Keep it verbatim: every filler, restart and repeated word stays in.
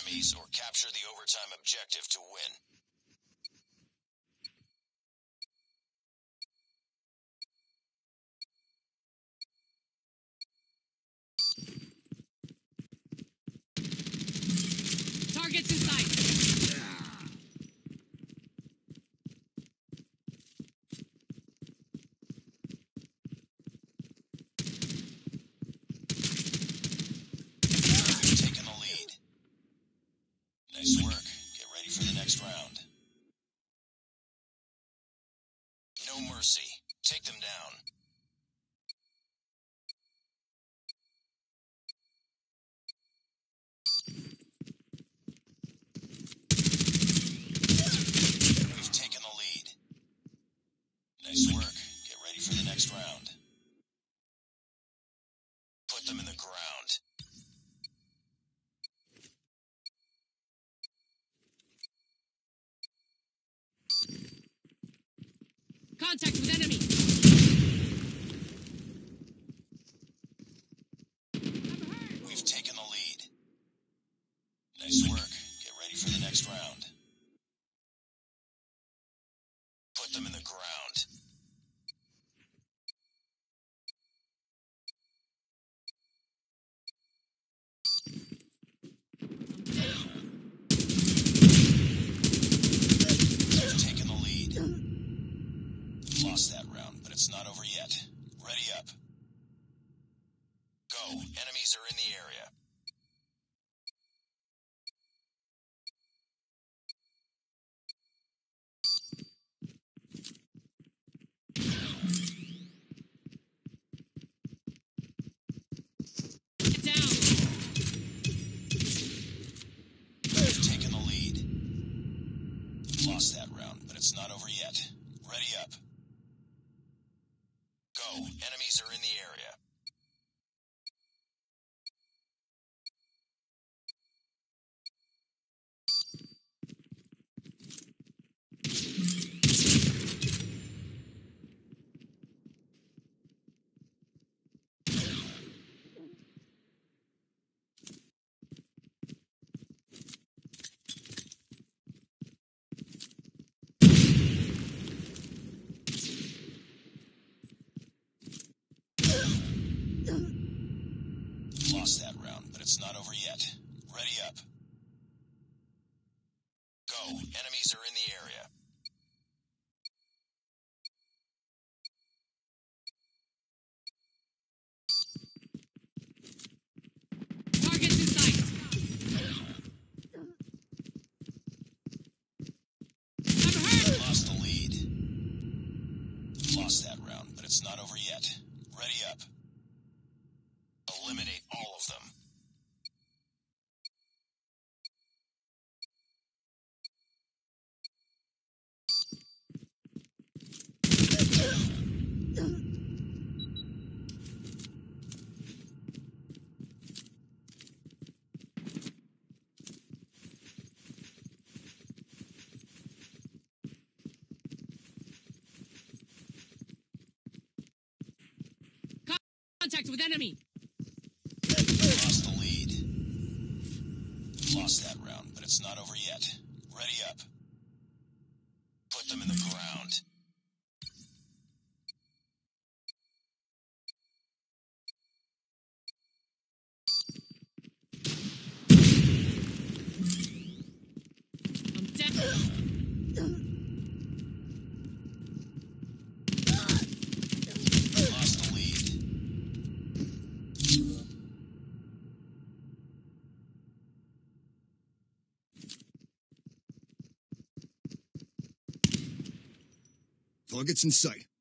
enemies or capture the overtime objective to win. Targets in sight. You've taken the lead. Nice work. Get ready for the next round. No mercy. Take them down. We've taken the lead. Nice work. Get ready for the next round. Put them in the ground. Contact with enemy. We've taken the lead. Nice work. Get ready for the next round. Put them in the ground. You've taken the lead. Lost that round, but it's not over yet. Ready up. Go. Enemies are in the area. Get down. You've taken the lead. Lost that round, but it's not over yet. Ready up. Go. Enemies are in the area. Lost that round, but it's not over yet. Ready up. Go. Enemies are in the area. Targets in sight. I'm hurt. Lost the lead. Lost that round, but it's not over yet. Ready up. Eliminate all of them. Contact with enemy. Lost the lead. Lost that round, but it's not over yet. Ready up. Put them in the ground. I'm dead. Lost the lead. Targets in sight.